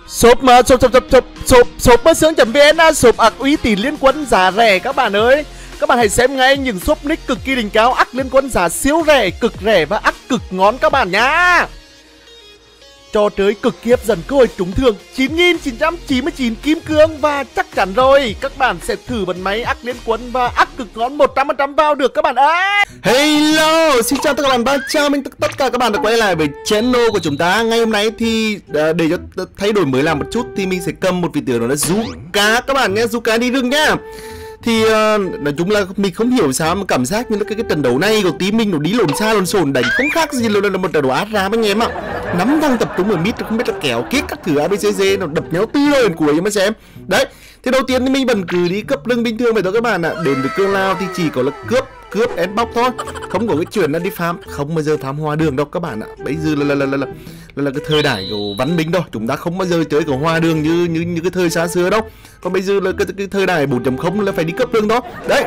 Shop mà shop mơ sướng.vn, shop uy tín liên quân giá rẻ các bạn ơi. Các bạn hãy xem ngay những shop nick cực kỳ đỉnh cao, ác liên quân giá siêu rẻ, cực rẻ và ác cực ngon các bạn nhá. Trò chơi cực kỳ hấp dẫn, cơ hội trúng thưởng 9.999 kim cương. Và chắc chắn rồi, các bạn sẽ thử bật máy ác liên quân và ác cực ngon 100% vào được các bạn ơi. Hello, xin chào tất cả các bạn, chào mừng tất cả các bạn đã quay lại với channel của chúng ta. Ngày hôm nay thì để cho thay đổi mới làm một chút thì mình sẽ cầm một vị tướng đó là Zuka các bạn nhé, Zuka đi rừng nhá. Thì nói chung là mình không hiểu sao mà cảm giác như là cái trận đấu này của team mình nó đi lộn xa lộn xộn, đánh không khác gì là một trận đấu át ra anh em ạ. Nắm thằng tập trung ở mid không biết là kéo kiết các thử ABCD nó đập nhau từ đầu đến cuối mà xem. Đấy, thì đầu tiên thì mình vẫn cứ đi cấp lưng bình thường vậy thôi các bạn ạ. Đến với Cương Lao thì chỉ có là cướp end box thôi, không có cái chuyện là đi farm, không bao giờ farm hoa đường đâu các bạn ạ. Bây giờ là cái thời đại của văn minh đâu, chúng ta không bao giờ chơi của hoa đường như cái thời xa xưa đâu. Còn bây giờ là cái thời đại 4.0 là phải đi cấp lưng đó. Đấy.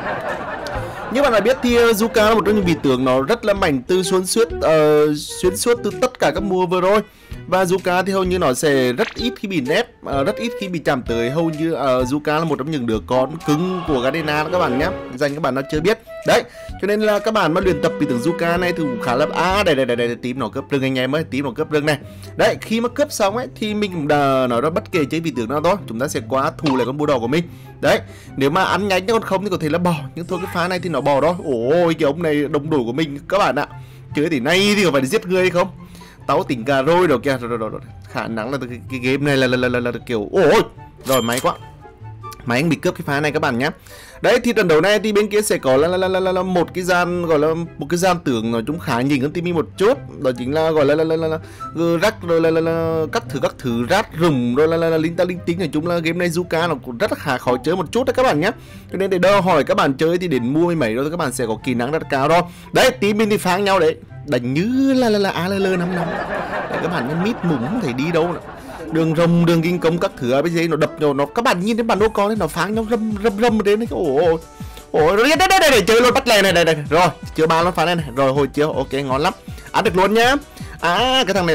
Như bạn đã biết thì Zuka là một trong những vị tướng nó rất là mạnh từ xuyên suốt từ tất cả các mùa vừa rồi. Và Zuka thì hầu như nó sẽ rất ít khi bị nép, rất ít khi bị chạm tới. Hầu như Zuka là một trong những đứa con cứng của Garena các bạn nhé, dành các bạn nó chưa biết. Đấy, cho nên là các bạn mà luyện tập vị tướng Zuka này thì cũng khá là đây tím nó cấp rừng anh em ơi, tím nó cấp rừng này. Đấy, khi mà cướp xong ấy thì mình cũng đã nói ra bất kể chơi vị tướng nào thôi, chúng ta sẽ quá thù lại con bùa đỏ của mình. Đấy, nếu mà ăn nhanh còn không thì có thể là bỏ, nhưng thôi cái phá này thì nó bỏ đó. Ôi cái ông này đồng đội của mình các bạn ạ, chơi thì nay thì có phải giết người hay không? Tao tỉnh cả rồi kìa, rồi. Khả năng là cái game này là kiểu ôi rồi máy quá, máy anh bị cướp cái phá này các bạn nhé. Đấy thì trận đấu này thì bên kia sẽ có là một cái gian, gọi là một cái gian tưởng nói chung khá nhìn hơn team một chút, đó chính là gọi là rắc rồi là các thứ rát rừng rồi là linh tính. Nói chung là game này Zuka nó cũng rất là khá khó chơi một chút đấy các bạn nhé. Cho nên để đỡ hỏi các bạn chơi thì đến mua mấy rồi các bạn sẽ có kỹ năng rất cao rồi. Đấy, team mình thì phang nhau đấy, đánh như là ALL 5 năm. Đấy, các bạn mít mùng không thể đi đâu nữa. Đường rồng, đường kinh công các thứ bây giờ nó đập nó các bạn nhìn thấy bản đồ con đấy, nó pháng nhau râm đến đấy. Ôi rồi đây chơi luôn, bắt lè này đây rồi chưa ba nó phá này rồi hồi chiều ok ngon lắm, ăn được luôn nhá. Cái thằng này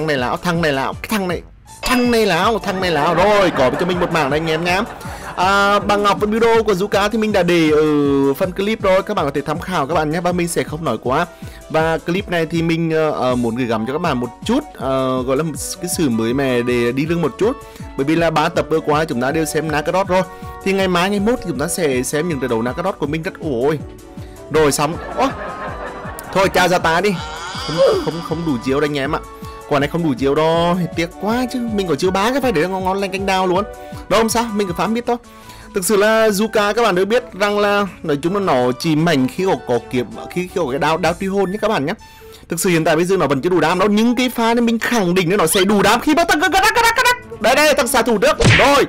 lão rồi có cho mình một mảng đây anh em nhá. Bằng ngọc với video của Zuka thì mình đã để ở phần clip rồi, các bạn có thể tham khảo các bạn nhé, và mình sẽ không nói quá. Và clip này thì mình muốn gửi gắm cho các bạn một chút gọi là một cái sự mới mẻ để đi lưng một chút, bởi vì là 3 tập vừa qua chúng ta đều xem Nakados rồi, thì ngày mai ngày mốt thì chúng ta sẽ xem những trận đấu Nakados của mình rất ôi rồi xong. Thôi chào ra tá đi, không đủ chiếu đây anh em ạ. Quả này không đủ chiều đâu, tiếc quá chứ, mình có chiều 3 cái phải để ngon lành canh đào luôn. Đâu không sao, mình cứ phám biết thôi. Thực sự là Zuka các bạn đều biết rằng là nói chung là nó chỉ mạnh khi có kiếm, khi có cái đao truy hồn nhé các bạn nhé. Thực sự hiện tại bây giờ nó vẫn chưa đủ đam đâu, nhưng cái pha này mình khẳng định nó sẽ đủ đam khi bắt tăng đây tăng xạ thủ trước rồi.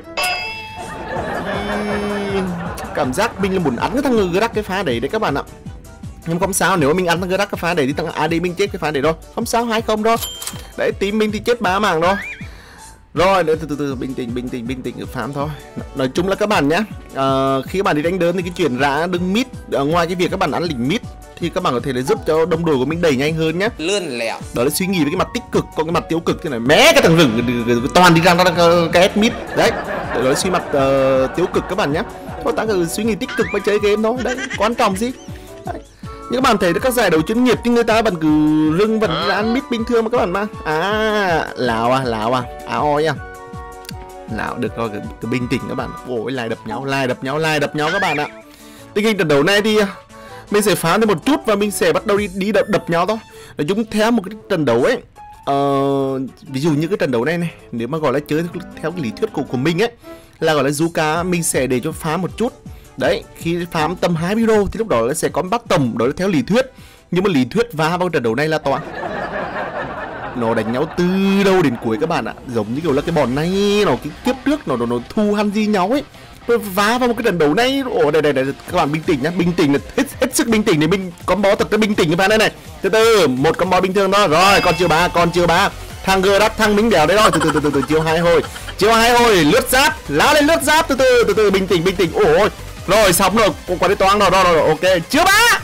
Cảm giác mình là muốn ăn cái thằng Grak cái pha đấy các bạn ạ. Nhưng không sao, nếu mà mình ăn thằng Grak cái pha đấy thì thằng AD mình chết cái pha đấy rồi, không sao, 2-0 rồi. Đấy, team mình thì chết 3 mạng rồi. Rồi, để từ bình tĩnh farm thôi. Nói chung là các bạn nhé, khi các bạn đi đánh đơn thì cái chuyện rã đứng mid, ngoài cái việc các bạn ăn lính mid thì các bạn có thể để giúp cho đồng đội của mình đẩy nhanh hơn nhé. Lươn lẹo. Đó là suy nghĩ với cái mặt tích cực, còn cái mặt tiêu cực thế này mé cái thằng rừng toàn đi ra cái mid. Đấy, đó là suy mặt tiêu cực các bạn nhé. Thôi ta cứ suy nghĩ tích cực và chơi game thôi. Đấy, quan trọng gì. Đấy. Nhưng các bạn thấy các giải đấu chuyên nghiệp thì người ta vẫn cứ rừng vẫn là ăn mid bình thường mà các bạn mà. Lào à ôi à. Lào được rồi, cứ bình tĩnh các bạn. Ôi lại đập nhau các bạn ạ. Tình hình trận đấu này thì mình sẽ phá thêm một chút và mình sẽ bắt đầu đi đập nhau thôi. Nói chung theo một cái trận đấu ấy, ví dụ như cái trận đấu này nếu mà gọi là chơi theo cái lý thuyết của mình ấy, là gọi là Zuka mình sẽ để cho phá một chút. Đấy, khi farm tầm 2 video thì lúc đó nó sẽ có bắt tổng, đó là theo lý thuyết. Nhưng mà lý thuyết va vào trận đấu này là toán. Nó đánh nhau từ đầu đến cuối các bạn ạ. Giống như kiểu là cái bọn này nó cái kiếp trước nó thu han gì nhau ấy. Vá vào một cái trận đấu này. Ồ đây các bạn bình tĩnh nhá, bình tĩnh là hết sức bình tĩnh để mình combo thật cái bình tĩnh cái pha này. Từ một combo bình thường đó. Rồi, còn chưa ba. Thằng Grak thằng Minh Đèo đấy rồi, từ chiều hai hồi lướt giáp, lao lên lướt giáp, từ bình tĩnh. Ôi rồi xong rồi, quả đi toán rồi, ok, chưa ba.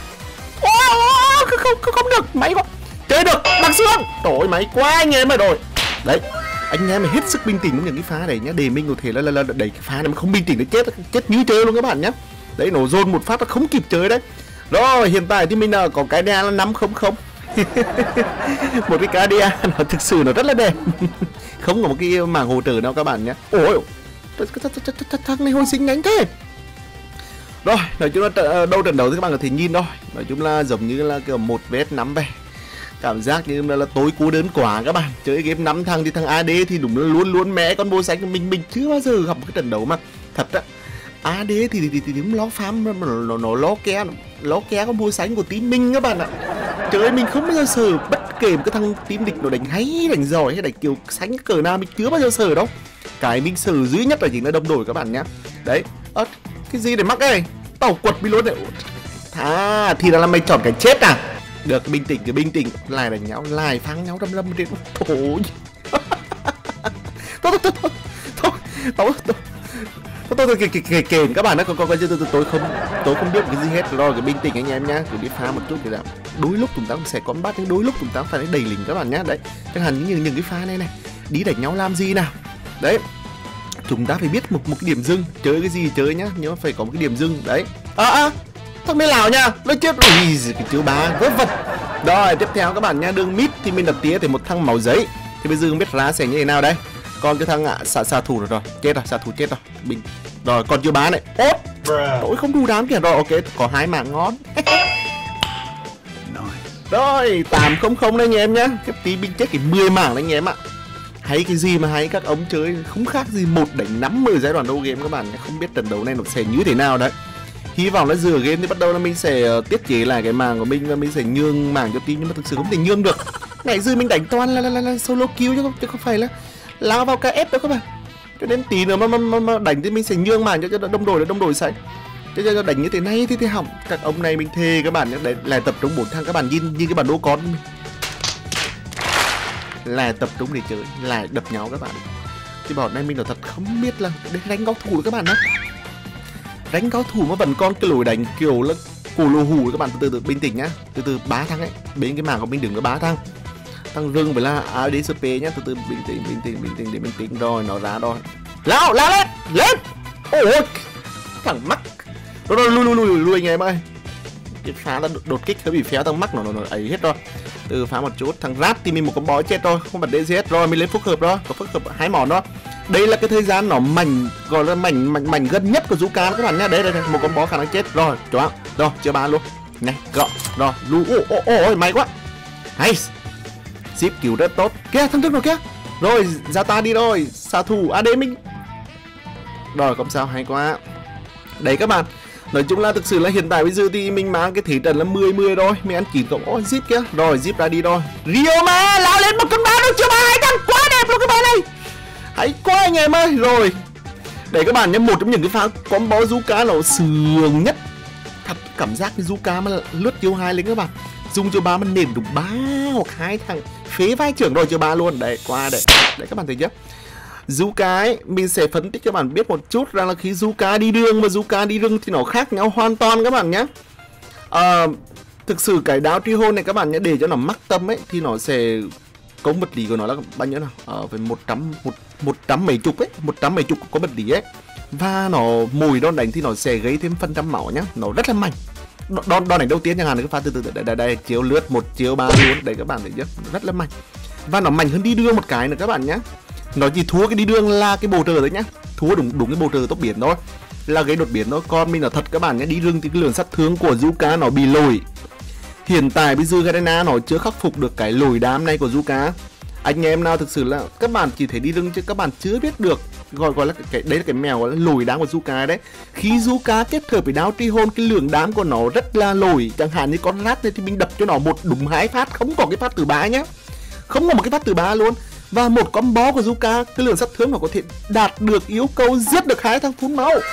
Không được, máy quá. Chơi được, bằng xương. Trời ơi, máy quá anh em ơi rồi. Đấy, Anh em phải hết sức bình tĩnh với những cái phá này nhá, để mình có thể là đẩy cái phá này mà không bình tĩnh nó chết như chơi luôn các bạn nhá. Đấy, nổ dồn một phát nó không kịp chơi đấy. Rồi hiện tại thì mình có cái đa là 500. Một cái cá đia nó thực sự nó rất là đẹp. Không có một cái mảng hỗ trợ nào các bạn nhé. Ôi, thằng này hồi sinh nhanh thế. Rồi, nói chung là đâu trận đấu thì các bạn có thể nhìn thôi. Nói chung là giống như là kiểu 1vs5 về. Cảm giác như là tối cú đơn quá các bạn. Chơi game 5 thằng thì thằng AD thì đúng là luôn mẹ con bô xanh. Mình chưa bao giờ gặp một cái trận đấu mà thật á. AD thì đúng lo farm nó lo ke con bô xanh của team mình các bạn ạ. Trời, mình không bao giờ sợ bất kể một cái thằng team địch nó đánh hay, đánh giỏi hay đánh kiểu sánh cờ nào mình chưa bao giờ sợ đâu. Cái mình sợ duy nhất là chính là đồng đội các bạn nhá. Đấy, cái gì để mắc đây? Tàu quật bị luôn đấy. Thì là mày chọn cái chết à? Được, bình tĩnh, lại đánh nhau, lại phang nhau đâm trên. Thôi. Tôi kể các bạn đó, tôi không biết cái gì hết. Rồi cái bình tĩnh anh em nhá, cứ biết phá một chút thì làm. Đôi lúc chúng ta cũng sẽ có bắt, nhưng đôi lúc chúng ta phải đầy lính các bạn nhá. Đấy, chẳng hạn như những cái pha này đi đánh nhau làm gì nào. Đấy, chúng ta phải biết một cái điểm dừng, chơi cái gì chơi nhá, nhưng mà phải có một cái điểm dừng. Đấy, thằng bên Lào nha, nó chết. Ui, cái chữ bá vớ vẩn. Rồi tiếp theo các bạn nha, đường mid thì mình đặt tía thì một thằng máu giấy. Thì bây giờ không biết ra sẽ như thế nào đây. Còn cái thằng xạ thủ rồi, chết rồi, xạ thủ chết rồi. Rồi còn chưa bá này. Ôi không đủ đám kìa. Rồi ok, có 2 mạng ngon. Rồi 800 đây anh em nhá. Cái tí mình chết cái 10 mảng đấy anh em ạ. Hay cái gì mà hay, các ống chơi không khác gì 1-5 ở giai đoạn đầu game các bạn. Không biết trận đấu này nó sẽ như thế nào đấy. Hy vọng là giữa game thì bắt đầu là mình sẽ tiết chế lại cái mảng của mình và mình sẽ nhường mảng cho team, nhưng mà thực sự không thể nhường được. Ngày giờ mình đánh toàn là solo kill chứ không phải là lao vào KF đâu các bạn. Cho nên tí nữa mà đánh thì mình sẽ nhường mảng cho đồng đội sạch. Cho đánh như thế này thì hỏng. Các ông này mình thề các bạn nhé, đấy là tập trung 4 thằng các bạn nhìn cái bản đồ con mình. Là tập trung để chơi, lại đập nhau các bạn. Thì bọn này mình nói thật không biết là để đánh cao thủ các bạn đó. Đánh cao thủ mà vẫn còn cái lối đánh kiểu là củ lô hủ các bạn. Từ từ bình tĩnh nhá, từ 3 thằng ấy, bên cái mảng của mình đừng có 3 thằng. Thằng rừng với là ADCP nhá, từ bình tĩnh để mình tính. Rồi nó ra rồi, lao lên. Ôi thằng mắc. Rồi lui anh em ơi. Cái phá là đột kích hơi bị phéo, thằng mắc nó ấy hết rồi. Từ phá một chút. Thằng rát thì mình một con bó chết rồi, không bật DZ. Rồi mình lên phức hợp đó, có phức hợp 2 món đó. Đây là cái thời gian nó mảnh, gọi là mảnh gần nhất của Zuka các bạn nhá. Đấy một con bó khả năng chết. Rồi choáng. Rồi chưa bán luôn này, gọn rồi lu. Ôi may quá, hay ship cứu rất tốt kia, thằng trước rồi kia. Rồi ra ta đi rồi, xạ thủ AD mình. Rồi không sao, hay quá. Đấy các bạn, nói chung là thực sự là hiện tại bây giờ thì mình mang cái thế trận là 10 rồi. Mình ăn 9 cộng. Ôi zip kia. Rồi zip ra đi rồi. Rio mà lao lên một con ba rồi, chưa ba 2 thằng, quá đẹp luôn cái bài này. Hãy quá anh em ơi. Rồi để các bạn nhé, một trong những cái pha combo Zuka nó sướng nhất. Thật cảm giác cái Zuka mà lướt chiêu 2 lên các bạn, dùng chiêu 3 mà nền đúng 3 hoặc 2 thằng phế vai trưởng rồi chiêu 3 luôn. Đấy qua đấy các bạn thấy chưa. Zuka ấy, mình sẽ phân tích cho các bạn biết một chút rằng là khi Zuka đi đường và Zuka đi rừng thì nó khác nhau hoàn toàn các bạn nhé. Thực sự cái đao tri hôn này các bạn nhé, để cho nó mắc tâm ấy thì nó sẽ công vật lý của nó là bao nhiêu nào? Về 100 mấy chục ấy, 170 có vật lý ấy. Và nó mùi đòn đánh thì nó sẽ gây thêm phần trăm máu nhá, nó rất là mạnh. Đòn đánh đầu tiên chẳng hạn, cái pha từ đây chiếu lướt 1 chiếu 3 luôn, đấy các bạn thấy chưa, rất là mạnh. Và nó mạnh hơn đi đường một cái nữa các bạn nhé. Nó chỉ thua cái đi đường là cái bổ trợ đấy nhá, thua đúng cái bổ trợ tốc biến thôi, là gây đột biến thôi. Còn mình là thật các bạn nhé, đi rừng thì cái lượng sát thương của Zuka nó bị lồi. Hiện tại bây giờ Garena nó chưa khắc phục được cái lồi đám này của Zuka. Anh em nào thực sự là các bạn chỉ thấy đi rừng chứ các bạn chưa biết được gọi là cái đấy là cái mèo gọi là lồi đám của Zuka đấy. Khi Zuka kết hợp với đao tri hôn, cái lượng đám của nó rất là lồi. Chẳng hạn như con rat này thì mình đập cho nó một đúng 2 phát, không có cái phát từ 3 nhá, không có một cái phát từ 3 luôn. Và một combo của Zuka, cái lượng sát thương nó có thể đạt được yêu cầu giết được 2 thằng phun máu.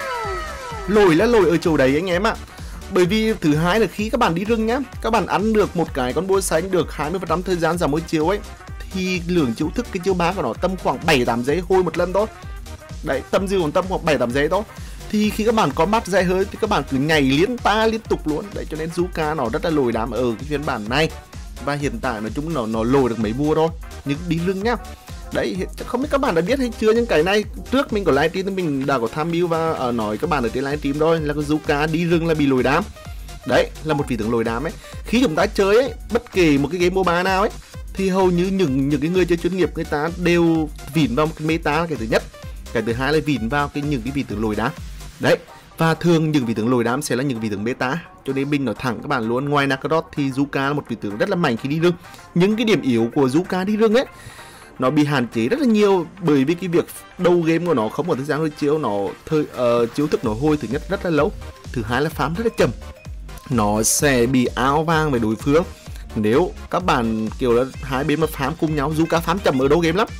Lồi là lồi ở chỗ đấy anh em ạ. Bởi vì thứ hai là khi các bạn đi rừng nhá, các bạn ăn được một cái con búa xanh được 20% thời gian giảm mỗi chiếu ấy, thì lượng chiếu thức cái chiếu bá của nó tầm khoảng 7-8 giây hôi một lần thôi. Đấy, tầm dư còn tầm khoảng 7-8 giây thôi. Thì khi các bạn có mắt dày hơi thì các bạn cứ nhảy liên tục luôn. Đấy, cho nên Zuka nó rất là lồi đám ở cái phiên bản này. Và hiện tại nói chung nó lồi được mấy vua thôi, nhưng đi rừng nhá. Đấy, không biết các bạn đã biết hay chưa, nhưng cái này trước mình có livestream thì mình đã có tham mưu và nói các bạn ở trên livestream rồi, là cái Zuka đi rừng là bị lồi đám. Đấy, là một vị tướng lồi đám ấy. Khi chúng ta chơi ấy, bất kỳ một cái game MOBA nào ấy, thì hầu như những cái người chơi chuyên nghiệp người ta đều vỉn vào một cái meta là cái thứ nhất. Cái thứ hai là vỉn vào những cái vị tướng lồi đám. Đấy, và thường những vị tướng lồi đám sẽ là những vị tướng meta. Cho nên mình nói thẳng các bạn luôn, ngoài Nakarot thì Zuka là một vị tướng rất là mạnh khi đi rừng. Những cái điểm yếu của Zuka đi rừng ấy, nó bị hạn chế rất là nhiều bởi vì cái việc đầu game của nó không có thời gian hơi chiếu, nó chiếu thức nó hôi thứ nhất rất là lâu, thứ hai là farm rất là chậm, nó sẽ bị áo vang về đối phương nếu các bạn kiểu là hai bên mà farm cùng nhau. Zuka farm chậm ở đầu game lắm.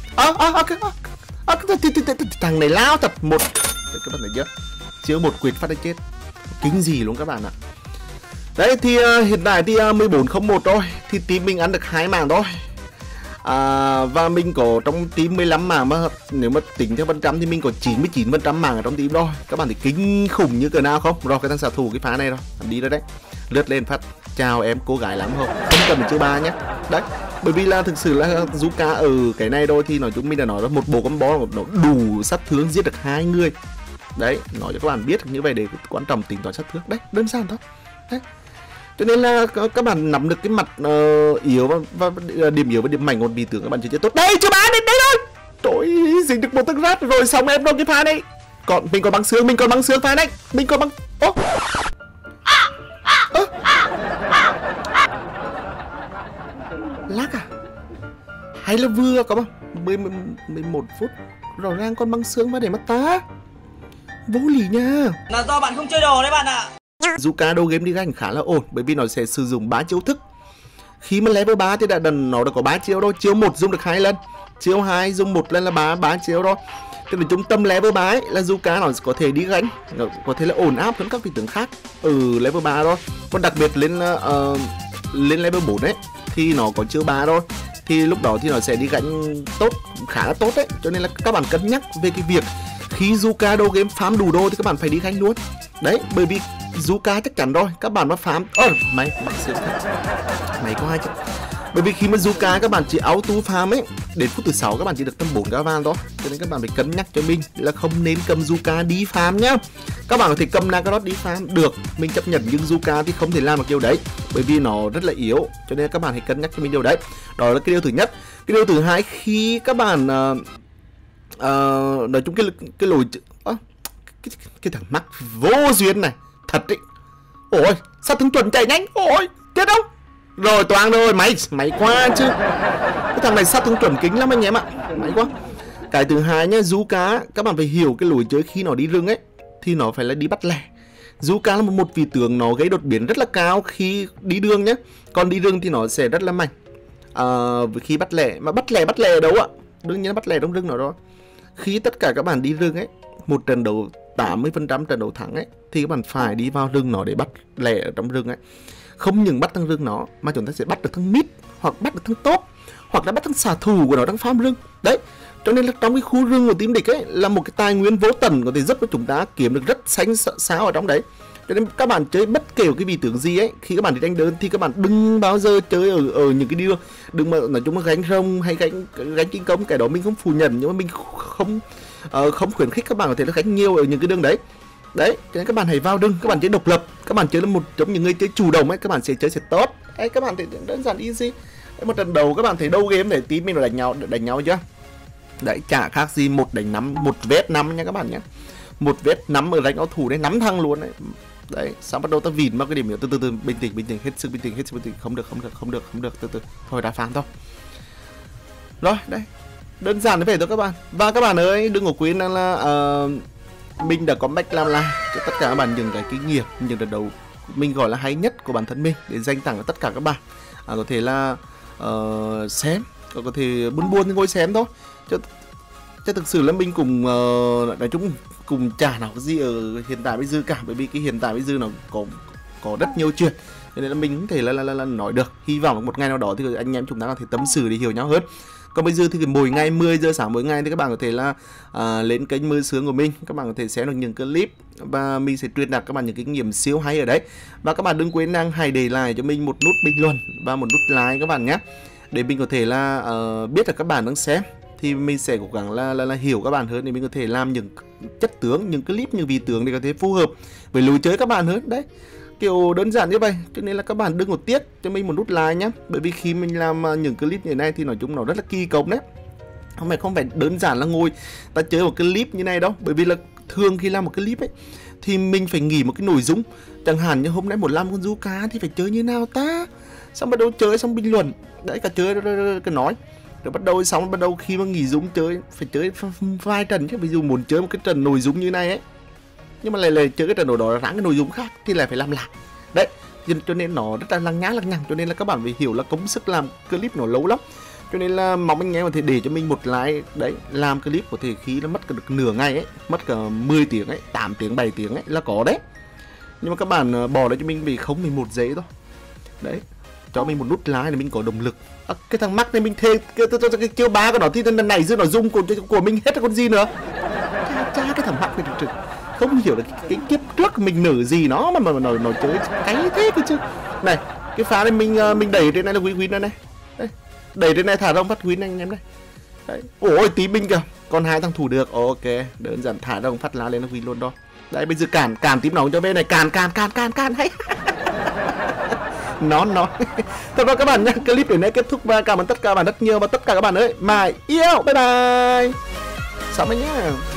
Thằng này lao thật một các bạn thấy chưa, chiếu một quyệt phát đến chết, kính gì luôn các bạn ạ. Đấy thì hiện tại thì 1401 rồi thì team mình ăn được 2 mảng thôi. Và mình có trong team 15 mảng, mà nếu mà tính theo phần trăm thì mình có 99% mảng ở trong team rồi. Các bạn thấy kinh khủng như cỡ nào không? Rồi cái thằng xạ thủ cái phá này rồi, đi rồi đấy, lướt lên phát chào em cô gái lắm không cần chữ ba nhé. Đấy, bởi vì là thực sự là Zuka ở cái này thôi thì nói chúng mình đã nói là một bộ combo nó đủ sát thương giết được 2 người. Đấy, nói cho các bạn biết như vậy để quan trọng tính toán sát thương. Đấy, đơn giản thôi. Đấy, cho nên là các bạn nắm được cái mặt yếu và điểm yếu và điểm mạnh của vị tướng các bạn chơi tốt. Đây chưa bán đến đây thôi. Trời, dính được một tấc rát rồi, xong em đâu cái pha này. Còn mình còn băng xương pha này. Mình còn băng lag à? Hay là vừa có 11 phút rõ ràng con băng xương mà để mắt ta. Vô lý nha. Là do bạn không chơi đồ đấy bạn ạ. Zuka đầu game đi gánh khá là ổn bởi vì nó sẽ sử dụng 3 chiêu thức. Khi mà level 3 thì nó đã có 3 chiêu thôi. Chiêu 1 dùng được 2 lần, chiêu 2 dùng 1 lần là 3 chiêu thôi. Tức là trung tâm level 3 ấy, là Zuka nó có thể đi gánh, nó có thể là ổn áp hơn các vị tướng khác ở level 3 thôi. Còn đặc biệt lên level 4 ấy thì nó có chiêu 3 thôi. Thì lúc đó thì nó sẽ đi gánh tốt, khá là tốt đấy. Cho nên là các bạn cân nhắc về cái việc khi Zuka đầu game farm đủ đô thì các bạn phải đi gánh luôn. Đấy, bởi vì Zuka chắc chắn rồi, các bạn mà farm mày bắn xương thật. Mày có hai chứ. Bởi vì khi mà Zuka các bạn chỉ auto farm ấy, đến phút thứ 6 các bạn chỉ được tầm 4 cá van thôi. Cho nên các bạn phải cân nhắc cho mình là không nên cầm Zuka đi farm nhá. Các bạn có thể cầm Nakarot đi farm được, mình chấp nhận, nhưng Zuka thì không thể làm được điều đấy bởi vì nó rất là yếu. Cho nên các bạn hãy cân nhắc cho mình điều đấy. Đó là cái điều thứ nhất. Cái điều thứ hai, khi các bạn nói chung cái lối cái thằng mắc vô duyên này thật đấy. Ôi, sao thằng chuẩn chạy nhanh, ôi chết không. Rồi toang rồi, mày qua chứ. Cái thằng này sát thương chuẩn kính lắm anh em ạ, mày quá. Cái thứ hai nhá, Zuka các bạn phải hiểu cái lối chơi khi nó đi rừng ấy thì nó phải là đi bắt lẻ. Zuka là một vị tướng nó gây đột biến rất là cao khi đi đường nhé. Còn đi rừng thì nó sẽ rất là mạnh khi bắt lẻ. Mà bắt lẻ ở đâu ạ? Đương nhiên bắt lẻ trong rừng nó đó. Khi tất cả các bạn đi rừng ấy, một trận đấu 80% trận đấu thắng ấy thì các bạn phải đi vào rừng nó để bắt lẻ ở trong rừng ấy. Không những bắt thằng rừng nó mà chúng ta sẽ bắt được thằng mid, hoặc bắt được thằng top, hoặc là bắt thằng xạ thủ của nó đang farm rừng. Đấy, cho nên là trong cái khu rừng của team địch ấy là một cái tài nguyên vô tận có thể giúp cho chúng ta kiếm được rất xanh xáo ở trong đấy. Cho nên các bạn chơi bất kể cái vị tướng gì ấy, khi các bạn đi đánh đơn thì các bạn đừng bao giờ chơi ở những cái điều, đừng mà nói chung là gánh rông hay gánh kinh công, cái đó mình không phủ nhận, nhưng mà mình không khuyến khích các bạn có thể là gánh nhiều ở những cái đường đấy. Đấy, cho nên các bạn hãy vào rừng, các bạn chơi độc lập, các bạn chơi là một trong những người chơi chủ động ấy, các bạn sẽ chơi sẽ tốt. Đấy, các bạn thấy đơn giản easy. Đấy, một trận đầu các bạn thấy đâu game để team mình là đánh nhau chưa? Đấy, chả khác gì 1-5, 1v5 nha các bạn nhé. 1v5 ở đánh áo thủ đấy, nắm thăng luôn đấy. Đấy, sao bắt đầu ta vịn vào cái điểm yếu, từ từ bình tĩnh, hết sức bình tĩnh, không được, từ từ. Thôi đá phán thôi. Rồi, đây. Đơn giản như vậy thôi các bạn. Và các bạn ơi, đừng có quên là mình đã có back làm lại cho tất cả các bạn những cái kinh nghiệm, những trận đấu mình gọi là hay nhất của bản thân mình để dành tặng cho tất cả các bạn. Có thể là xem, có thể buồn ngồi xem thôi. Chứ thực sự là mình cũng nói chung cùng chả nào cái gì ở hiện tại bây giờ cả, bởi vì cái hiện tại bây giờ nó có rất nhiều chuyện, cho nên là mình không thể là nói được. Hy vọng một ngày nào đó thì anh em chúng ta có thể tâm sự để hiểu nhau hơn. Còn bây giờ thì mỗi ngày 10 giờ sáng mỗi ngày thì các bạn có thể là lên kênh Mơ Sướng của mình, các bạn có thể xem được những clip và mình sẽ truyền đạt các bạn những kinh nghiệm siêu hay ở đấy. Và các bạn đừng quên hãy để lại cho mình một nút bình luận và một nút like các bạn nhé, để mình có thể là biết là các bạn đang xem thì mình sẽ cố gắng là hiểu các bạn hơn để mình có thể làm những chất tướng, những clip, những vị tướng để có thể phù hợp với lối chơi các bạn hơn đấy, kiểu đơn giản như vậy. Cho nên là các bạn đừng có tiếc cho mình một nút like nhé, bởi vì khi mình làm những clip như này thì nói chung nó rất là kỳ công đấy, không phải đơn giản là ngồi ta chơi một clip như này đâu. Bởi vì là thường khi làm một clip ấy thì mình phải nghĩ một cái nội dung, chẳng hạn như hôm nay một làm con Zuka thì phải chơi như nào ta, xong bắt đầu chơi xong bình luận đấy, cả chơi cái nói rồi bắt đầu khi mà nghỉ dung chơi phải chơi vài trận chứ. Ví dụ muốn chơi một cái trận nội dung như này ấy nhưng mà lại chơi cái trận đó ráng cái nội dung khác thì lại phải làm lại đấy, cho nên nó rất là lằng nhằng. Cho nên là các bạn phải hiểu là công sức làm clip nó lâu lắm. Cho nên là mong anh em có thể để cho mình một like đấy, làm clip có thể khi nó mất được nửa ngày ấy, mất cả 10 tiếng ấy, 8 tiếng 7 tiếng ấy là có đấy. Nhưng mà các bạn bỏ đấy cho mình vì không 11 giây thôi đấy, cho mình một nút like để mình có động lực. Cái thằng Max này mình thề cái chiêu ba của nó thì lần này giữa nó dung của mình hết con gì nữa. Cha cái thằng Max này thực không hiểu là cái kiếp trước mình nở gì nó mà nó chơi cái thế cơ chứ. Này cái phá này mình đẩy trên này là win đây này, đây, đẩy trên này thả rông phát win anh em đây đấy. Ôi tí binh kìa, còn 2 thằng thủ được, ok đơn giản thả rông phát lá lên nó win luôn đó. Đấy bây giờ cản tím nóng cho bên này, cản hay nó thôi rồi các bạn nhé, clip đến đây kết thúc và cảm ơn tất cả các bạn rất nhiều và tất cả các bạn ơi mà yêu, bye bye, xong rồi nhé.